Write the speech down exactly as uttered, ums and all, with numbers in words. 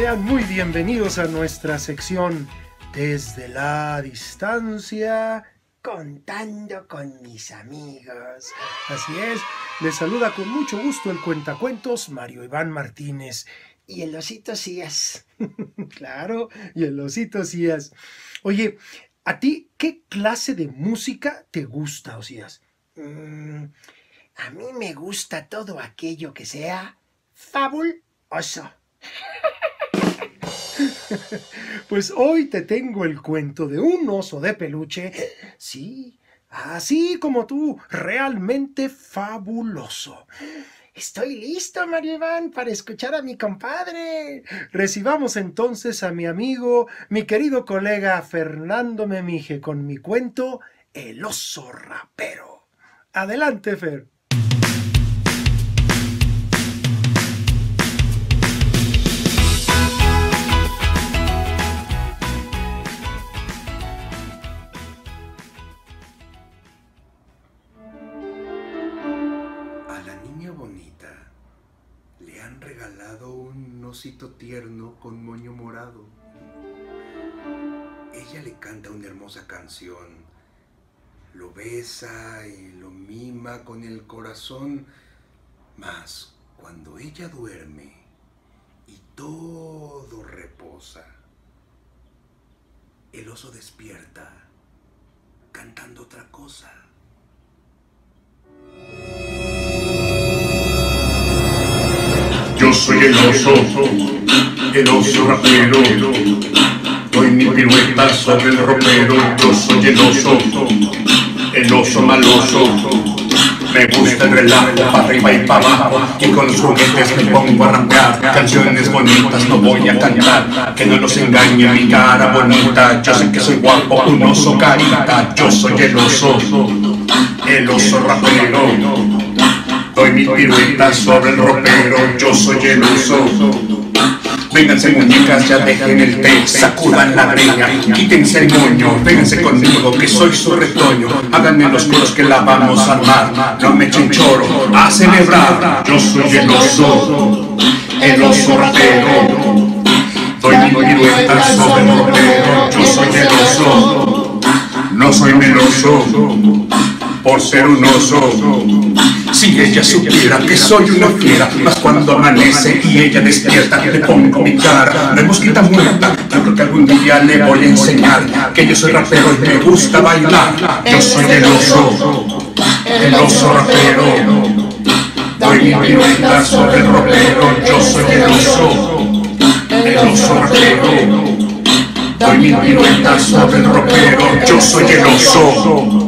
Sean muy bienvenidos a nuestra sección Desde la Distancia, contando con mis amigos. Así es, les saluda con mucho gusto el cuentacuentos Mario Iván Martínez. Y el osito Cías. Claro, y el osito Cías. Oye, ¿a ti qué clase de música te gusta, Osías? Mm, a mí me gusta todo aquello que sea fabuloso. Pues hoy te tengo el cuento de un oso de peluche, sí, así como tú, realmente fabuloso. Estoy listo, Mario Iván, para escuchar a mi compadre. Recibamos entonces a mi amigo, mi querido colega Fernando Memije con mi cuento El oso rapero. Adelante, Fer. Regalado un osito tierno con moño morado. Ella le canta una hermosa canción, lo besa y lo mima con el corazón, mas cuando ella duerme y todo reposa, el oso despierta cantando otra cosa. Yo soy el oso, el oso rapero, doy mi pirueta sobre el ropero. Yo soy el oso, el oso maloso, me gusta el relajo para arriba y para abajo, y con los juguetes me pongo a rapear. Canciones bonitas no voy a cantar, que no nos engañe mi cara bonita. Yo sé que soy guapo, un oso carita. Yo soy el oso, el oso rapero, doy mi pirueta sobre el ropero. Yo soy el oso. Vénganse muñecas, ya dejen el té, sacudan la greña, quítense el moño, vénganse conmigo que soy su retoño. Háganme los coros que la vamos a armar, no me echen choro, a celebrar. Yo soy el oso, el oso rapero, doy mi pirueta sobre el ropero. Yo soy el oso, no soy meloso por ser un oso. Si ella supiera que soy una fiera, mas cuando amanece y ella despierta, le pongo mi cara, no hay mosquita muerta. Yo creo que algún día le voy a enseñar que yo soy rapero y me gusta bailar. Yo soy el oso, el oso rapero, doy mi pirueta sobre el ropero. Yo soy el oso, el oso rapero, doy mi pirueta sobre el ropero. Yo soy el oso.